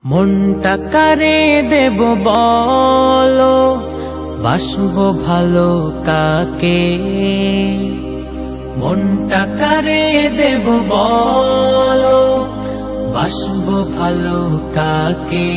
মনটা কারে দেব বলো, বাসবো ভালো কাকে। মনটা কারে দেব বলো, বাসবো ভালো কাকে।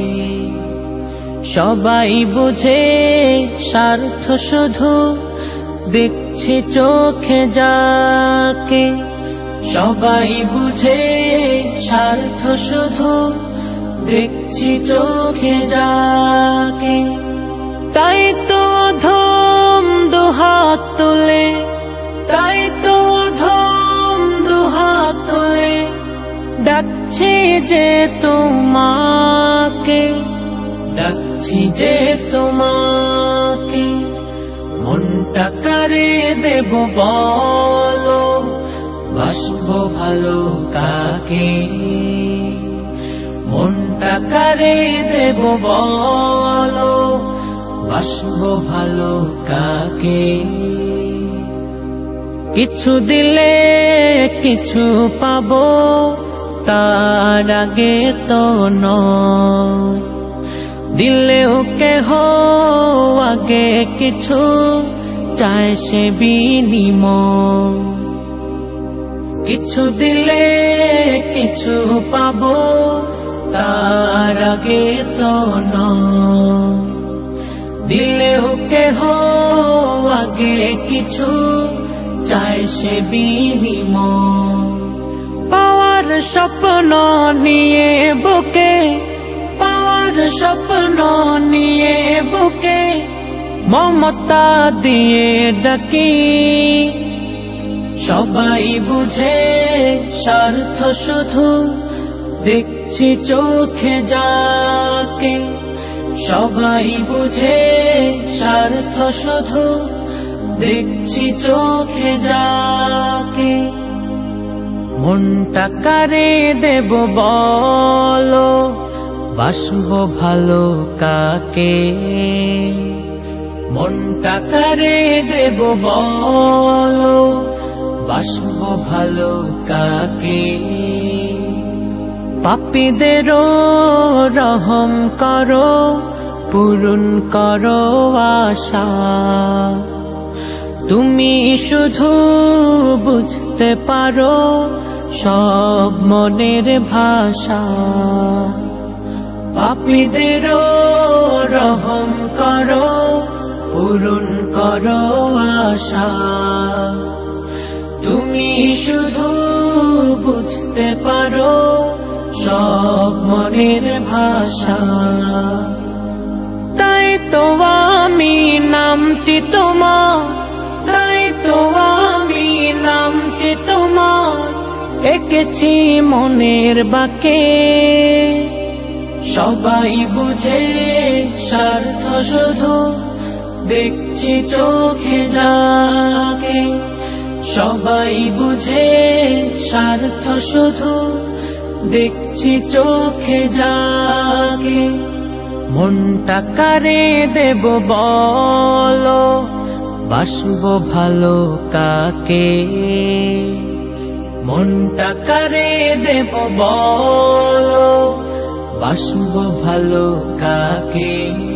সবাই বুঝে স্বার্থ শুধু, দেখছি চোখে যাকে। সবাই বুঝে স্বার্থ শুধু, দেখছি চোখে যাকে। তাই তো অধম দুহাত তুলে, তাই তো অধম দুহাত তুলে ডাকছি যে তোমাকে, ডাকছি যে তোমাকে। মনটা কারে দেব বলো, বাসবো ভালো কাকে। মনটা কারে দেব বলো, বাসবো ভালো কাকে। কিছু দিলে কিছু পাবো, তার আগে তো নয়। দিলেও কেহ আগে কিছু চায় সে বিনিময়। কিছু দিলে কিছু পাবো, তার আগে তো নয়। দিলেও কেহ আগে কিছু চায় সে বিনিময়। পাওয়ার স্বপ্ন নিয়ে বুকে, পাওয়ার স্বপ্ন নিয়ে বুকে মমতা দিয়ে ডাকি। সবাই বুঝে স্বার্থ শুধু, দেখছি চোখে যাকে। সবাই বুঝে স্বার্থ শুধু, দেখছি চোখে যাকে। মনটা কারে দেব বলো, বাসবো ভালো কাকে। মনটা কারে দেব বলো, বাসবো ভালো কাকে। পাপীদেরও রহম করো, পূরণ করো আশা। তুমি শুধু বুঝতে পারো সব মনের ভাষা। পাপীদেরও রহম করো, পূরণ করো আশা। তুমি শুধু বুঝতে পারো সব মনের ভাষা। তাই তো আমি নামটি তোমার, তাই তো আমি নামটি তোমার এঁকেছি মনের বাঁকে। সবাই বুঝে স্বার্থ শুধু, দেখছি চোখে যাকে। সবাই বুঝে স্বার্থ শুধু, দেখছি চোখে যাকে। মনটা কারে দেব বলো, বাসবো ভালো কাকে। মনটা কারে দেব বলো, বাসবো ভালো কাকে।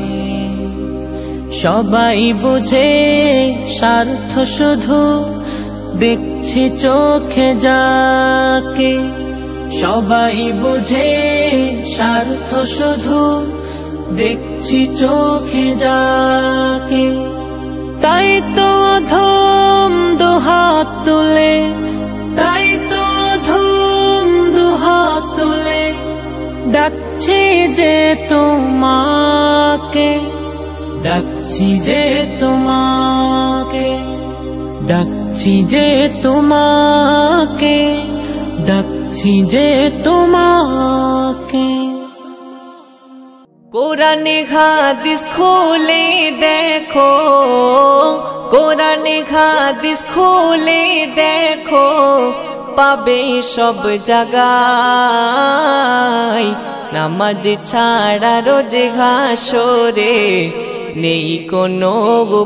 সবাই বুঝে স্বার্থ শুধু, দেখছি চোখে যাকে। সবাই বুঝে স্বার্থ শুধু, দেখছি চোখে যাকে। তাই তো অধম দুহাত তুলে, তাই তো অধম দুহাত তুলে ডাকছি যে তোমাকে, ডাকছি যে তোমাকে। ডাকছি যে তোমাকে, ডাকছি যে তোমাকে। কোরআনে হাদিস খুলে দেখো, কোরআনে হাদিস খুলে দেখো, পাবে সব জায়গায়। নামাজ ছাড়া রোজে হাসরে নেই কোনো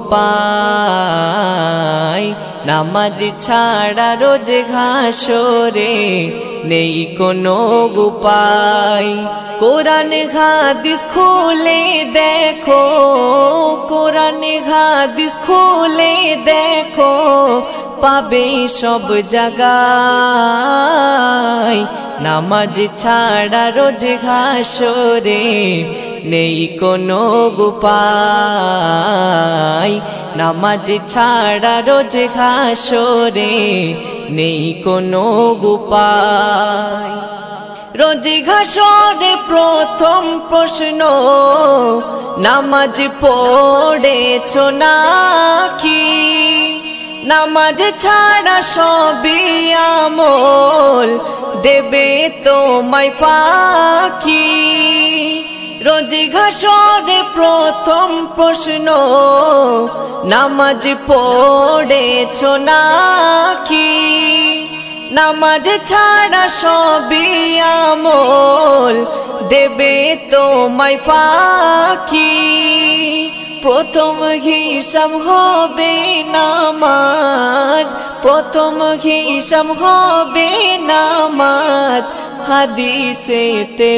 উপায়। নামাজ ছাড়া রোজে হাসরে নেই কোনো উপায়। কোরআন হাদিস খুলে দেখো, কোরআন হাদিস খুলে দেখো, পাবে সব জায়গায়। নামাজ ছাড়া রোজ হাসরে নেই কোনো উপায়, নামাজ ছাড়া রোজ হাসরে নেই কোনো উপায়। রোজ হাসরে প্রথম প্রশ্ন, নামাজ পড়েছো নাকি? নামাজ ছাড়া সবই আমল দেবে তোমায় ফাঁকি। রোজ হাসরে প্রথম প্রশ্ন, নামাজ পড়েছো নাকি? নামাজ ছাড়া সবই আমল দেবে তোমায় ফাঁকি। প্রথম হিসাব হবে নামাজ, প্রথম হিসাব হবে নামাজ। হাদিসেতে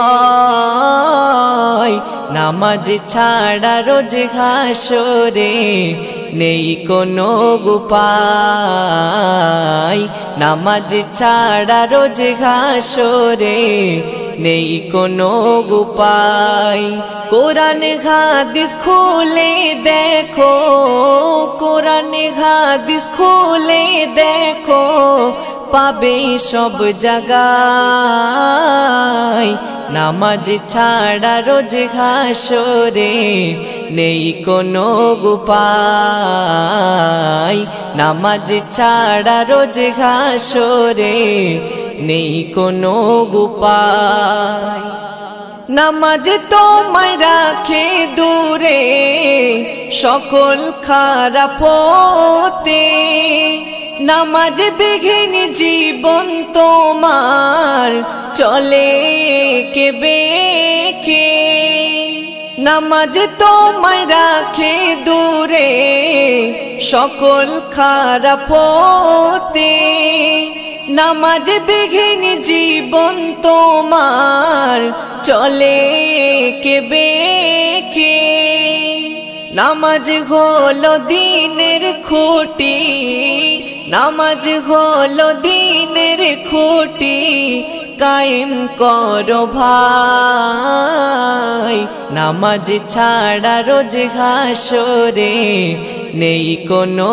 রয় নামাজ ছাড়া রোজ হাসরে নেই কোনো উপায়, নামাজ ছাড়া রোজ হাসরে নেই কোনো উপায়। কোরআন হাদিস খুলে দেখো, কোরআন হাদিস খুলে দেখো, পাবে সব জায়গায়। নামাজ ছাড়া রোজ হাসরে নেই কোনো উপায়, নামাজ ছাড়া রোজ হাসরে নেই কোনো উপায়। নামাজ তোমায় রাখে দূরে সকল খারাপ হতে, নামাজ বিঘিন জীবন তোমার চলে কে বেকে। নামাজ তোমায় রাখে দূরে সকল খারাপ হতে, নামাজ বিঘিন জীবন তোমার চলে কে বেকে। নামাজ হলো দিনের খুঁটি, নামাজ হলো দিনের খুঁটি, কায়েম করো ভাই। নামাজ ছাড়া রোজ হাসরে নেই কোনো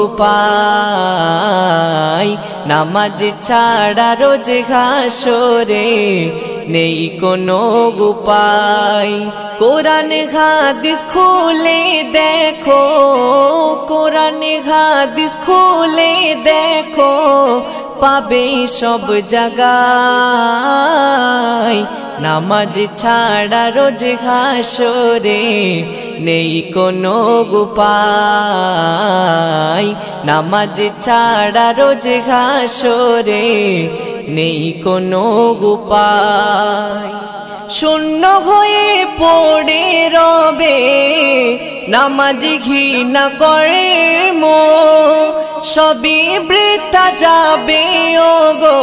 উপায়, নামাজ ছাড়া রোজ হাসরে নেই কোনো উপায়। কোরআন হাদিস খুলে দেখো, কোরআন হাদিস খুলে দেখো, পাবে সব জায়গায়। নামাজ ছাড়া রোজ হাসরে নেই কোনো উপায়, নামাজ ছাড়া রোজ হাসরে নেই কোনো উপায়। শূন্য হয়ে পড়ে রবে নামাজ ঘৃণা করে মো, সবই বৃথা যাবে ওগো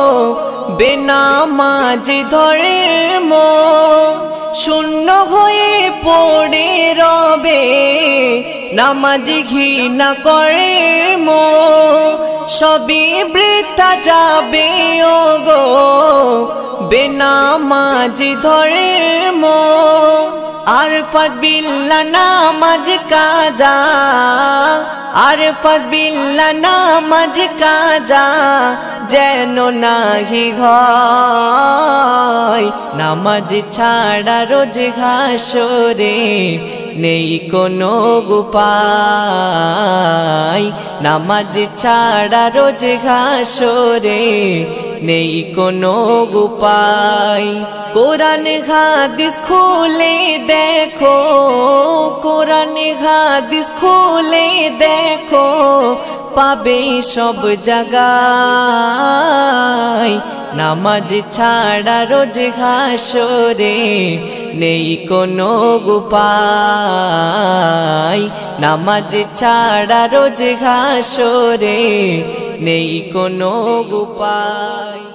বেনামাজ ধরে মো। শূন্য হয়ে পড়ে রবে নামাজ ঘৃণা করে মো, সবই বৃথা যাবে ওগো বেনামাজ ধরে মো। আরফাত বিল্লাহ নামাজ কাজা, আরফাত বিল্লাহ নামাজ কাজা, যেন নাহি হয়। নামাজ ছাড়া রোজ হাসরে নেই কোনো উপায়, নামাজ ছাড়া রোজ হাসরে নেই কোনো উপায়। কোরআন হাদিস খুলে দেখো, কোরআন হাদিস খুলে দেখো, পাবে সব জায়গায়। নামাজ ছাড়া রোজ হাসরে নেই কোনো উপায়, নামাজ ছাড়া রোজ হাসরে নেই কোনো উপায়।